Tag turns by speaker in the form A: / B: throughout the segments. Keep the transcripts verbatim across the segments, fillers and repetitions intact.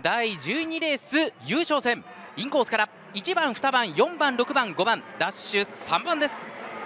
A: だいじゅうにレース優勝戦、インコースからいちばん、にばん、よんばん、ろくばん、ごばん、ダッシュさんばんです。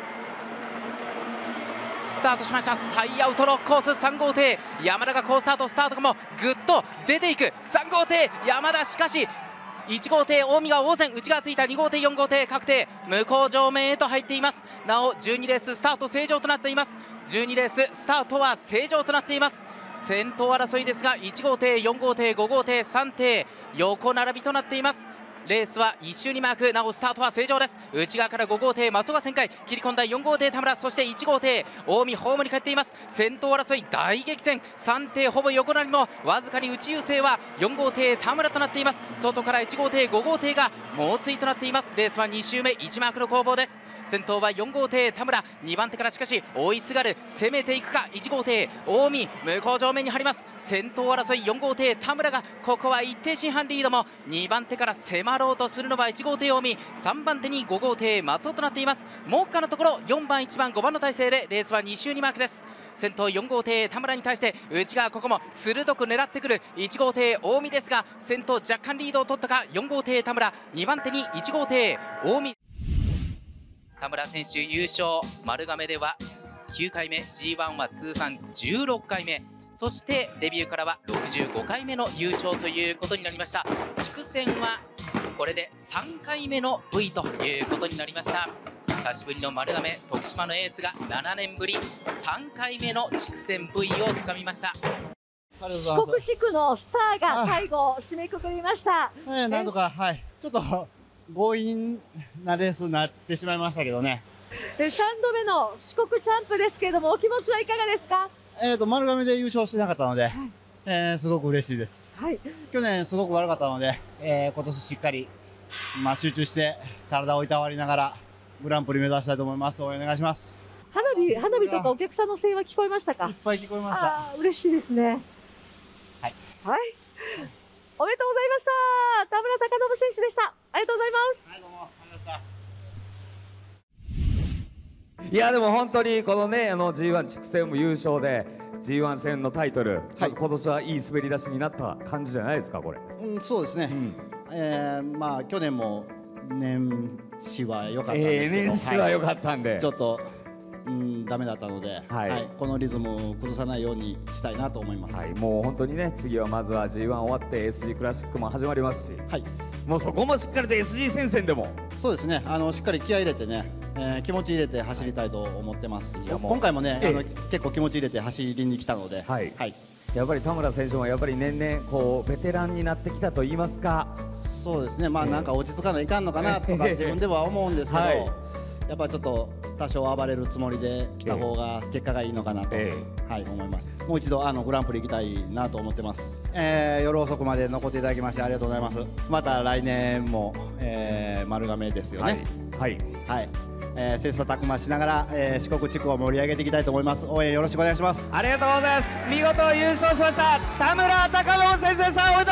A: スタートしました。サイアウトのコースさん号艇、山田が好スタート、スタートがもうぐっと出ていく。さん号艇山田、しかしいち号艇近江が応戦、内側ついたに号艇、よん号艇確定、向こう上面へと入っています。なおじゅうにレーススタート正常となっています。じゅうにレーススタートは正常となっています。先頭争いですがいち号艇、よん号艇、ご号艇、さん艇横並びとなっています。レースは一周にマーク、なおスタートは正常です。内側からご号艇松尾が旋回、切り込んだよん号艇田村、そしていち号艇近江ホームに帰っています。先頭争い大激戦、さん艇ほぼ横並びもわずかに内優勢はよん号艇田村となっています。外からいち号艇ご号艇が猛追となっています。レースはに周目いちマークの攻防です。先頭はよん号艇田村、にばん手からしかし追いすがる、攻めていくかいち号艇近江、向こう上面に張ります。先頭争いよん号艇田村がここは一定進半リードも、にばん手から迫ろうとするのはいち号艇近江、さんばん手にご号艇松尾となっています。目下のところよんばん、いちばん、ごばんの体勢でレースはに周にマークです。先頭よん号艇田村に対して内側ここも鋭く狙ってくるいち号艇近江ですが、先頭若干リードを取ったかよん号艇田村、にばん手にいち号艇近江。田村選手優勝、丸亀ではきゅうかいめ、 ジーワン は通算じゅうろっかいめ、そしてデビューからはろくじゅうごかいめの優勝ということになりました。地区戦はこれでさんかいめの ブイ ということになりました。久しぶりの丸亀、徳島のエースがななねんぶりさんかいめの地区戦 ブイ をつかみました。
B: 四国地区のスターが最後締めくくりました。
C: はい、なんとか、はい、ちょっと強引なレースになってしまいましたけどね。
B: でさんどめの四国チャンプですけれども、お気持ちはいかがですか？
C: えっと丸亀で優勝してなかったので、はい、えー、すごく嬉しいです。はい、去年すごく悪かったので、えー、今年しっかり、まあ、集中して体をいたわりながらグランプリ目指したいと思います。応援お願いします。
B: 花火、花火とかお客さんの声援は聞こえましたか？
C: いっぱい聞こえました。
B: あ、嬉しいですね。はい。はい。おめでとうございました。田村貴信選手でした。ありがとうございます。はい、どうもありがとうございました。
D: いやでも本当にこのね、あの ジーワン 地区戦も優勝で ジーワン 戦のタイトル、はい、今年はいい滑り出しになった感じじゃないですかこれ。
C: うん、そうですね。うん、えー、まあ去年も年始は良かったんですけど、
D: えー、年始は良かったんで、はい、
C: ちょっとうん、ダメだったので、はい、はい、このリズムを崩さないようにしたいなと思います。
D: はい、もう本当にね、次はまずは ジーワン 終わって エスジー クラシックも始まりますし、
C: はい、
D: もうそこもしっかりと エスジー 戦線でも
C: そうですね、あのしっかり気合い入れてね、えー、気持ち入れて走りたいと思ってます。今回もね、ええ、あの結構気持ち入れて走りに来たので、はい、はい、
D: やっぱり田村選手もやっぱり年々こうベテランになってきたと言いますか。
C: そうですね、まあなんか落ち着かないかんのかなとか自分では思うんですけど、はい、やっぱりちょっと多少暴れるつもりで来た方が結果がいいのかなと、ええ、はい、思います。もう一度あのグランプリ行きたいなと思ってます。えー、夜遅くまで残っていただきましてありがとうございます。また来年も、えー、丸亀ですよね。はい、はい、はい、えー、切磋琢磨しながら、えー、四国地区を盛り上げていきたいと思います。応援よろしくお願いします。
D: ありがとうございます。見事優勝しました田村貴信選手でした。おめでとうございます。